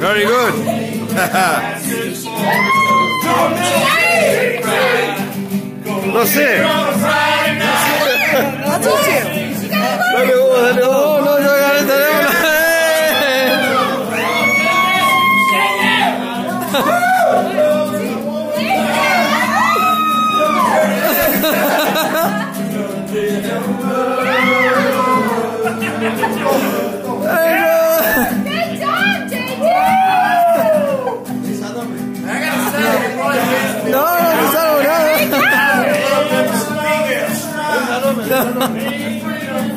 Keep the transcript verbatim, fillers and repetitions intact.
Very good. No sé. I told you. Dale, vos, dale, vos. No, no, no.